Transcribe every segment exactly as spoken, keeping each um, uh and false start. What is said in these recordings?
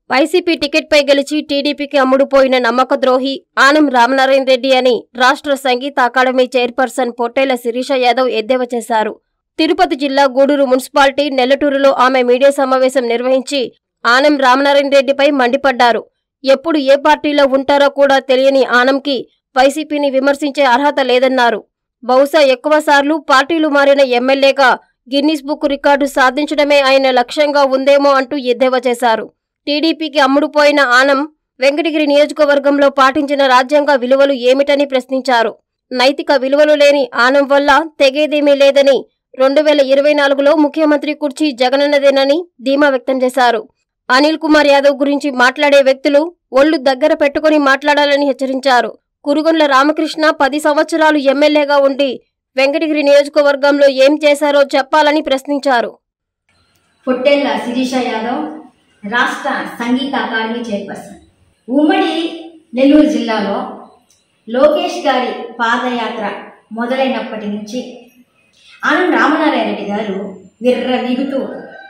YCP టికెట్పై గెలిచి టీడీపీకి అమ్ముడుపోయిన నమ్మక ద్రోహి ఆనం రామనారాయణ రెడ్డి అని రాష్ట్ర సంగీత అకాడమీ చైర్పర్సన్ పొట్టేల శిరీష యాదవ్ ఎద్దేవా చేశారు. తిరుపతి జిల్లా గూడూరు మున్సిపాలిటీ నెల్లటూరులో ఆమె మీడియా సమావేశం నిర్వహించి ఆనం రామనారాయణ రెడ్డిపై మండిపడ్డారు. ఎప్పుడు ఏ పార్టీలో ఉంటారో కూడా తెలియని ఆనంకి వైసీపీని విమర్శించే అర్హత లేదన్నారు. బహుశా ఎక్కువసార్లు పార్టీలు మారిన ఎమ్మెల్యేగా గిన్నిస్ బుక్ రికార్డు సాధించడమే ఆయన లక్ష్యంగా ఉందేమో అంటూ ఎద్దేవా చేశారు. టీడీపీకి అమ్ముడుపోయిన ఆనం వెంకటగిరి నియోజకవర్గంలో పాటించిన రాజ్యాంగ విలువలు ఏమిటని ప్రశ్నించారు. నైతిక విలువలు లేని ఆనం వల్ల తెగేదేమీ లేదని, రెండు వేల ఇరవై నాలుగులో ముఖ్యమంత్రి కుర్చీ జగనన్నదేనని ధీమా వ్యక్తం చేశారు. అనిల్ కుమార్ యాదవ్ గురించి మాట్లాడే వ్యక్తులు ఒళ్లు దగ్గర పెట్టుకుని మాట్లాడాలని హెచ్చరించారు. కురుగొండ్ల రామకృష్ణ పది సంవత్సరాలు ఎమ్మెల్యేగా ఉండి వెంకటగిరి నియోజకవర్గంలో ఏం చేశారో చెప్పాలని ప్రశ్నించారు. పొట్టేళ్ల శిరీష యాదవ్, రాష్ట్ర సంగీత అకాడమీ చైర్పర్సన్. ఉమ్మడి నెల్లూరు జిల్లాలో లోకేష్ గారి పాదయాత్ర మొదలైనప్పటి నుంచి ఆనం రామనారాయణ రెడ్డి గారు విర్రవీగుతూ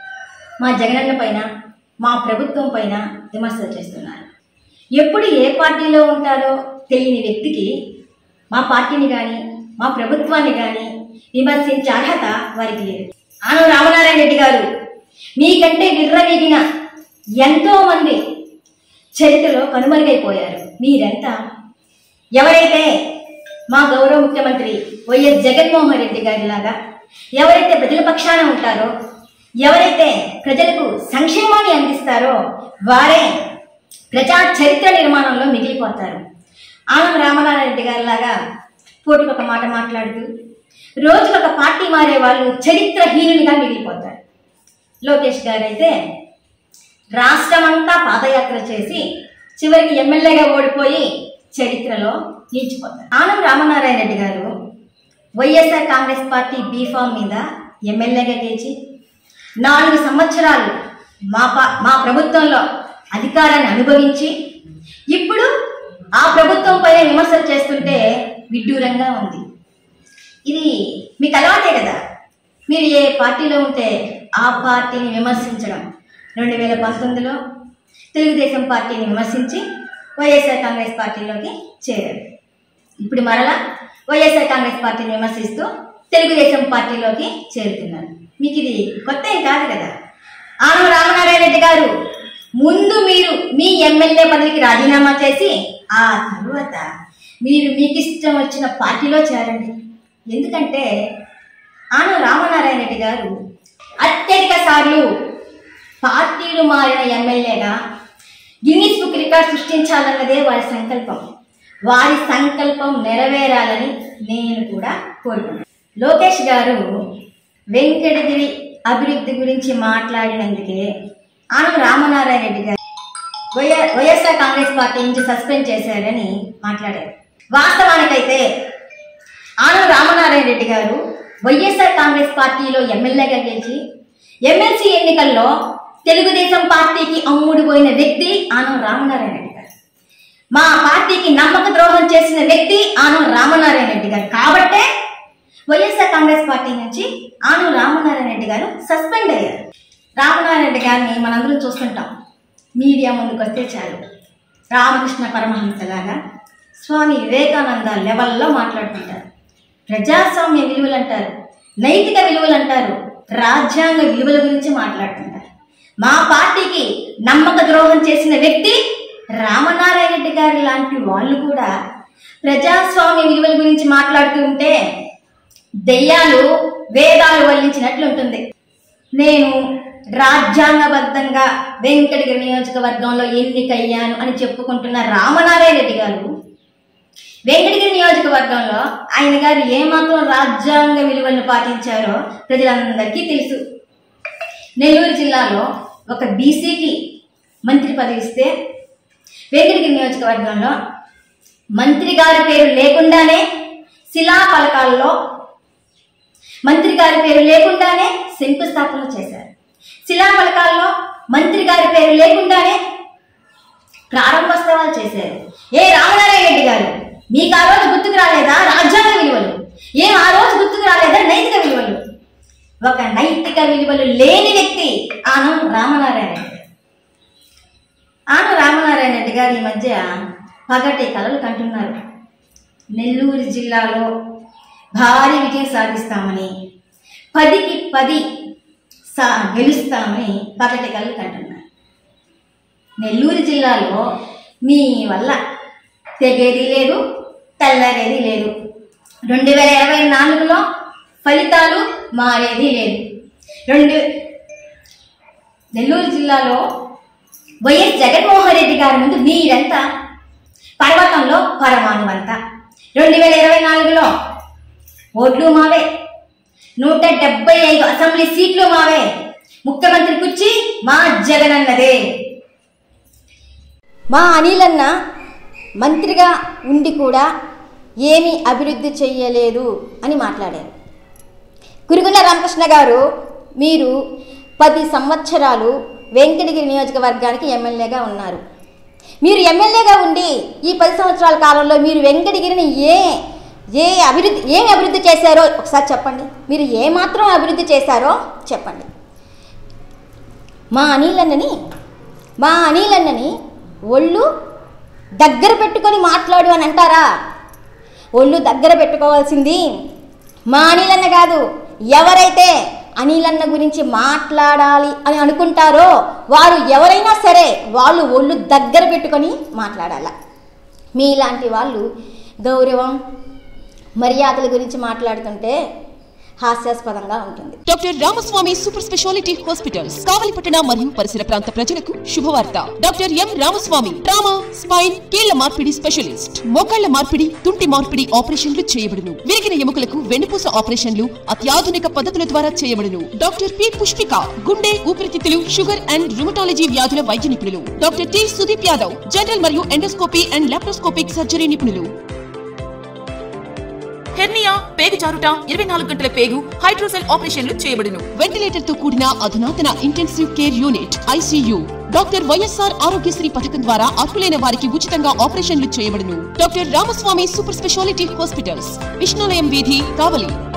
మా జగనన్న పైన, మా ప్రభుత్వం పైన విమర్శలు చేస్తున్నారు. ఎప్పుడు ఏ పార్టీలో ఉంటారో తెలియని వ్యక్తికి మా పార్టీని కానీ మా ప్రభుత్వాన్ని కానీ విమర్శించే అర్హత వారికి లేదు. ఆనం రామనారాయణ రెడ్డి గారు మీకంటే విర్రవీగిన ఎంతో మంది చరిత్రలో కనుమరుగైపోయారు. మీరెంత? ఎవరైతే మా గౌరవ ముఖ్యమంత్రి వైఎస్ జగన్మోహన్ రెడ్డి గారి లాగా ఎవరైతే ప్రజల పక్షాన ఉంటారో, ఎవరైతే ప్రజలకు సంక్షేమాన్ని అందిస్తారో వారే ప్రజా చరిత్ర నిర్మాణంలో మిగిలిపోతారు. ఆనం రామనారాయణ రెడ్డి గారి లాగా పోటీకొక మాట మాట్లాడుతూ రోజుకొక పార్టీ మారే వాళ్ళు చరిత్రహీనులుగా మిగిలిపోతారు. లోకేష్ గారు అయితే రాష్ట్రమంతా పాదయాత్ర చేసి చివరికి ఎమ్మెల్యేగా ఓడిపోయి చరిత్రలో నిలిచిపోతారు. ఆనం రామనారాయణ రెడ్డి గారు వైఎస్ఆర్ కాంగ్రెస్ పార్టీ బీఫామ్ మీద ఎమ్మెల్యేగా గెలిచి నాలుగు సంవత్సరాలు మా మా ప్రభుత్వంలో అధికారాన్ని అనుభవించి ఇప్పుడు ఆ ప్రభుత్వం పైన విమర్శలు చేస్తుంటే విడ్డూరంగా ఉంది. ఇది మీకు అలవాటే కదా. మీరు ఏ పార్టీలో ఉంటే ఆ పార్టీని విమర్శించడం. రెండు వేల పంతొమ్మిదిలో తెలుగుదేశం పార్టీని విమర్శించి వైఎస్ఆర్ కాంగ్రెస్ పార్టీలోకి చేరారు. ఇప్పుడు మరలా వైఎస్ఆర్ కాంగ్రెస్ పార్టీని విమర్శిస్తూ తెలుగుదేశం పార్టీలోకి చేరుతున్నారు. మీకు ఇది కొత్త ఏం కాదు కదా. ఆనం రామనారాయణ రెడ్డి గారు ముందు మీరు మీ ఎమ్మెల్యే పదవికి రాజీనామా చేసి ఆ తరువాత మీరు మీకు ఇష్టం వచ్చిన పార్టీలో చేరండి. ఎందుకంటే ఆనం రామనారాయణ రెడ్డి గారు అత్యధిక సార్లు పార్టీలు మారిన ఎమ్మెల్యేగా గిన్నిస్ బుక్ రికార్డ్ సృష్టించాలన్నదే వారి సంకల్పం. వారి సంకల్పం నెరవేరాలని నేను కూడా కోరుకుంటున్నాను. లోకేష్ గారు వెంకటగిరి అభివృద్ధి గురించి మాట్లాడినందుకే ఆనం రామనారాయణ రెడ్డి గారు వైఎస్ వైఎస్ఆర్ కాంగ్రెస్ పార్టీ నుంచి సస్పెండ్ చేశారని మాట్లాడారు. వాస్తవానికైతే ఆనం రామనారాయణ రెడ్డి గారు వైఎస్ఆర్ కాంగ్రెస్ పార్టీలో ఎమ్మెల్యేగా గెలిచి ఎమ్మెల్సీ ఎన్నికల్లో తెలుగుదేశం పార్టీకి అమ్ముడుపోయిన వ్యక్తి ఆనం రామనారాయణ రెడ్డి గారు. మా పార్టీకి నమ్మక ద్రోహం చేసిన వ్యక్తి ఆనం రామనారాయణ రెడ్డి గారు. కాబట్టే వైఎస్ఆర్ కాంగ్రెస్ పార్టీ నుంచి ఆనం రామనారాయణ రెడ్డి గారు సస్పెండ్ అయ్యారు. రామనారాయణ రెడ్డి గారిని మనందరం చూస్తుంటాం. మీడియా ముందుకు వస్తే చాలు రామకృష్ణ పరమహంసలాగా స్వామి వివేకానంద లెవెల్లో మాట్లాడుతుంటారు. ప్రజాస్వామ్య విలువలు అంటారు, నైతిక విలువలు అంటారు, రాజ్యాంగ విలువల గురించి మాట్లాడుతుంటారు. మా పార్టీకి నమ్మక ద్రోహం చేసిన వ్యక్తి రామనారాయణ రెడ్డి గారి లాంటి వాళ్ళు కూడా ప్రజాస్వామ్య విలువల గురించి మాట్లాడుతూ ఉంటే దెయ్యాలు వేదాలు వల్లించినట్లు ఉంటుంది. నేను రాజ్యాంగబద్ధంగా వెంకటగిరి నియోజకవర్గంలో ఎన్నికయ్యాను అని చెప్పుకుంటున్న రామనారాయణ రెడ్డి గారు వెంకటగిరి నియోజకవర్గంలో ఆయన గారు ఏమాత్రం రాజ్యాంగ విలువలను పాటించారో ప్రజలందరికీ తెలుసు. నెల్లూరు జిల్లాలో ఒక బీసీకి మంత్రి పదవి ఇస్తే వెంకటగిరి నియోజకవర్గంలో మంత్రి గారి పేరు లేకుండానే శిలాఫలకాల్లో మంత్రి గారి పేరు లేకుండానే శంకుస్థాపన చేశారు. శిలాఫలకాల్లో మంత్రి గారి పేరు లేకుండానే ప్రారంభోత్సవాలు చేశారు. ఏ రామనారాయణ రెడ్డి గారు, మీకు ఆ రోజు గుర్తుకు రాలేదా రాజ్యాంగ విలువలు? ఏం ఆ రోజు గుర్తుకు రాలేదా నైతిక విలువలు? ఒక నైతిక విలువలు లేని వ్యక్తి ఆనం రామనారాయణ రెడ్డి. ఆన రామనారాయణ రెడ్డి గారు ఈ మధ్య పగటి కలలు కంటున్నారు. నెల్లూరు జిల్లాలో భారీ విజయం సాధిస్తామని, పదికి పది సా గెలుస్తామని పగటి కలలు కంటున్నారు. నెల్లూరు జిల్లాలో మీ వల్ల తెగేది లేదు, తెల్లరేది లేదు. రెండు వేల ఇరవై నాలుగులో ఫలితాలు మారేది లేదు. రెండు నెల్లూరు జిల్లాలో వైఎస్ జగన్మోహన్ రెడ్డి గారి ముందు మీరంతా పర్వతంలో పరమాణువంతా. రెండు వేల ఇరవై నాలుగులో ఓట్లు మావే, నూట డెబ్బై ఐదు అసెంబ్లీ సీట్లు మావే, ముఖ్యమంత్రి కుర్చీ మా జగనన్నదే. మా అనిలన్న మంత్రిగా ఉండి కూడా ఏమీ అభివృద్ధి చెయ్యలేదు అని మాట్లాడారు. కురుగుల రామకృష్ణ గారు, మీరు పది సంవత్సరాలు వెంకటగిరి నియోజకవర్గానికి ఎమ్మెల్యేగా ఉన్నారు. మీరు ఎమ్మెల్యేగా ఉండి ఈ పది సంవత్సరాల కాలంలో మీరు వెంకటగిరిని ఏ ఏ అభివృద్ధి ఏమి అభివృద్ధి చేశారో ఒకసారి చెప్పండి. మీరు ఏమాత్రం అభివృద్ధి చేశారో చెప్పండి. మా అనిలన్నని మా అనిలన్నని ఒళ్ళు దగ్గర పెట్టుకొని మాట్లాడు అని అంటారా? ఒళ్ళు దగ్గర పెట్టుకోవాల్సింది మా అనిలన్న కాదు. ఎవరైతే అనిలన్న గురించి మాట్లాడాలి అని అనుకుంటారో వారు ఎవరైనా సరే వాళ్ళు ఒళ్ళు దగ్గర పెట్టుకొని మాట్లాడాల. మీలాంటి వాళ్ళు గౌరవం మర్యాదల గురించి మాట్లాడుతుంటే హాస్యాస్పదంగా ఉంటుంది. Doctor Ramaswamy super speciality hospitals, కావలిపట్టణ మరియు పరిసర ప్రాంత ప్రజలకు శుభవార్త. Doctor M Ramaswamy trauma, spine, కీళ్ల మార్పిడి స్పెషలిస్ట్. మోకాళ్ల మార్పిడి, తుంటి మార్పిడి ఆపరేషన్లు చేయబడును. విరిగిన ఎముకలకు వెన్నుపూస ఆపరేషన్లు అత్యాధునిక పద్ధతుల ద్వారా చేయబడును. డాక్టర్ పి పుష్పిక గుండె, ఊపిరితిత్తులు, షుగర్ అండ్ రుమటాలజీ వ్యాధుల వైద్య నిపుణులు. Doctor T Sudeep Yadav general మరియు ఎండోస్కోపీ అండ్ లాప్రోస్కోపిక్ సర్జరీ నిపుణులు. హెర్నియా, పేగు జారుట, ఇరవై నాలుగు గంటల పేగు, హైడ్రోసెల్ ఆపరేషన్లు చేయబడును. వెంటిలేటర్ తో కూడిన అధునాతన intensive care unit ICU. Doctor YSR Aarogyasri పథకం ద్వారా అర్హులైన వారికి ఉచితంగా ఆపరేషన్లు చేయబడును. Doctor Ramaswamy super speciality hospitals, Vishnulayam వీధి, కావలి.